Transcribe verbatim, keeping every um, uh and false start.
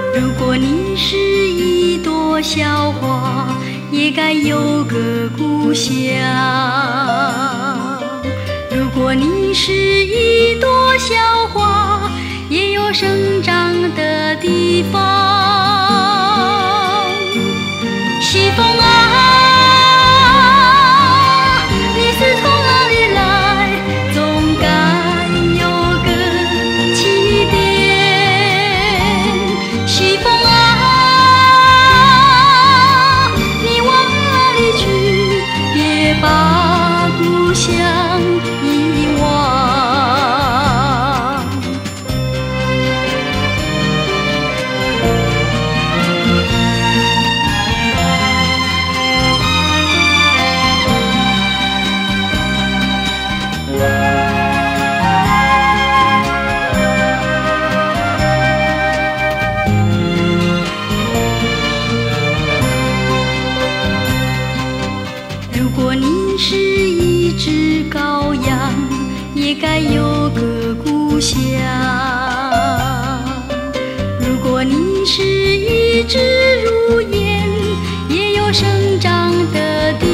如果你是一朵小花，也该有个故乡。如果你是一朵小花，也有生长的地方。西风啊，你是从哪里来？总该有个起点。西风啊，你往哪里去？别把故乡遗忘。如果你是一只羔羊，也该有个故乡。如果你是一只如燕，也有生长的地